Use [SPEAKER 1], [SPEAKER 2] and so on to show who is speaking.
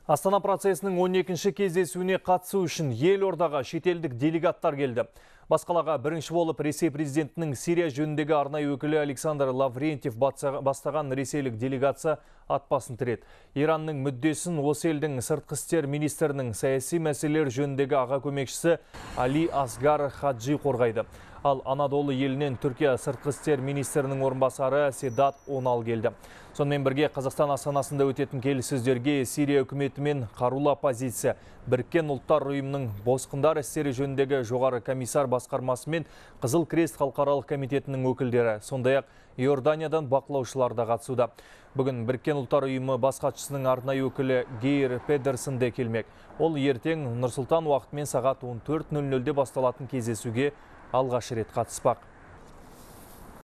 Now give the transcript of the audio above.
[SPEAKER 1] Астана процесінің 12-ші кездесуіне қатысу үшін елордаға шетелдік делегаттар келді. Басқалаға бірінші болып Ресей президентінің Сирия жөніндегі арнайы өкілі Александр Лаврентьев бастаған ресейлік делегация атпасын тіреді. Иранның мүддесін осы елдің сыртқы істер министрінің саяси мәселелер жөніндегі аға көмекшісі Али Асгар Хаджи қорғайды. Ал Анадолы елінен Түркия сыртқы істер министрінің орынбасары Седат Онал келді. Сонымен бірге Қазақстан астанасында өтетін келіссөздерге Сирия үкіметі мен қарулы оппозиция, Біріккен ұлттар ұйымының босқындар істері жөніндегі жоғары комиссар басқармасы мен Қызыл Крест халықаралық комитетінің өкілдері, сондай-ақ Иорданиядан бақылаушылар да қатысуда. Бүгін Біріккен ұлттар ұйымы бас хатшысының арнайы өкілі Гейр Педерсон де келмек. Ол ертең Нұр-Сұлтан уақытымен сағат 14:00-де басталатын кездесуге алғаш рет қатыспақ.